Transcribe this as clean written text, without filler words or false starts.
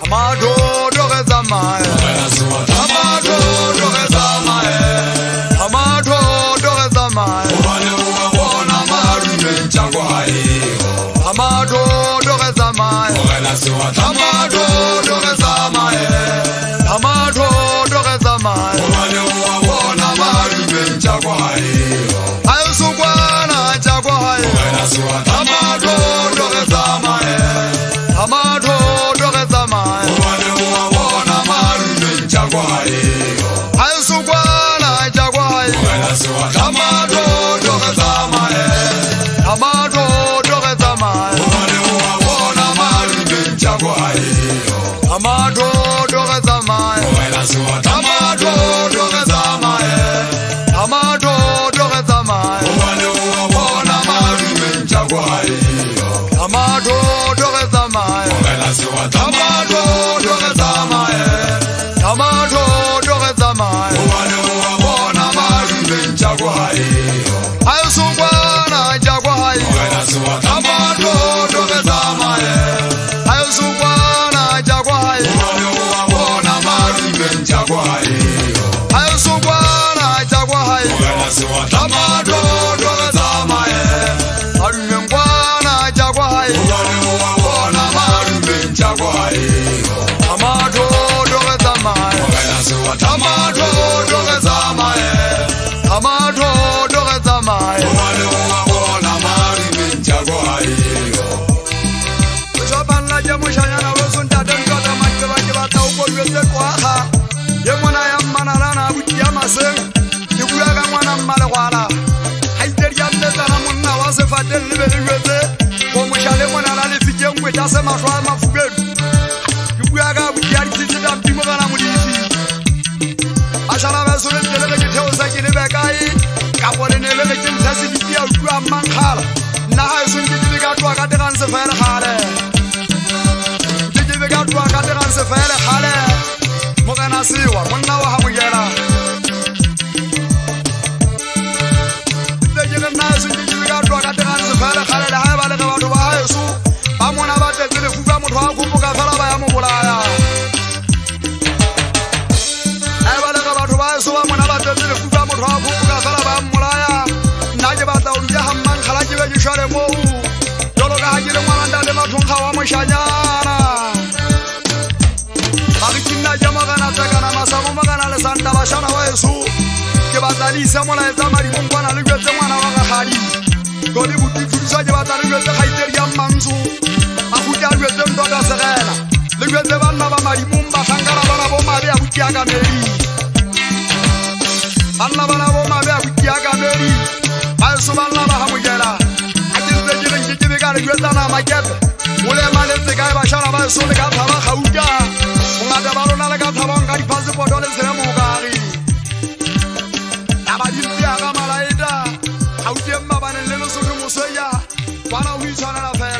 Amado doreza mai. Amado doreza mai. Amado doreza mai. Ona maru menchangwai. Amado doreza mai. Amado doreza mai. Amado doreza mai. Ona maru menchangwai. Ayusugwana chagwai. Amado doreza mai. Amado doreza mai. Ona maru menchangwai. Ayusugwana chagwai. Amado doreza mai. Amado doreza mai. Ona maru menchangwai. Amado doreza mai. Amado doreza mai. Amado doreza mai. Ona maru menchangwai. Amado doreza mai. Amado doreza mai. Amado doreza mai. Ona maru menchangwai. Ayusugwana jagwai. Amado doreza mai. Ayusugwana jagwai. Ona maru menchangwai. Ayusugwana jagwai. Amado doreza mai. Arumengwana jagwai. Ona maru menchangwai. Amado doreza mai. Amado doreza mai. Amado doreza mai. Ona maru menchangwai. Jabana jamushanya na wazunda danga da makaba kibata ukolweze kwaha. Yemona yamana lana bukiya maseng. Yubuyaga mwana malwala. Haideri yamne sana munna wase fatel libelweze. Komushale mwana lale fije ngwe tase mashwa mafubedu. Yubuyaga bukiya kitida mpimo kana mulisi. Ashara basule telele kithoza kilebekai. Kapole nelele kimthasi bikiya ukwa mankhala. Na hayisungi dibikatwa kadekanse fere khale. Dibikatwa kadekanse fere khale. Mogana siwa munna wa hamugera. Dibikatwa nasungi dibikatwa kadekanse fere khale da habale ka batho ba hayesu. Ba mona ba tetsele fuka motho a kupuka fela ba ya mo bolaya. Habale ka batho ba hayesu ba mona ba tetsele fuka motho a kupuka fela ba ya mo bolaya. Nna ke batla o di hamang khala ke be ke shware mo. Jolo ka ha ke le ngwana ntate mathong wa moshanyana. Bakina jamagana tsakana masamo magana le santa bashana wa Yesu. Ke batla le isa mola etsa madi mongwana le gwetse ngwana wa gahadi. Go le butitsa ke batla le gwetse gaiteri ya mantsu. A buka le gwetse ndoda segela. Le gwetse bana ba madi mumba sangara bana bo mabe a bukia ka meri. Bana bana bo mabe a bukia ka meri. Ba so bana ba hamugela. A ke be ka le gwetsa na makepe. Ole male tseka ba shana ba so le ka thaba gauka. Ngata ba rona le ka thabang ka di-passport le sere mo gari. Taba di mpia ka malaita. Ha o teng mabaneng le lesotho moseya. Bana o itshwanela fela.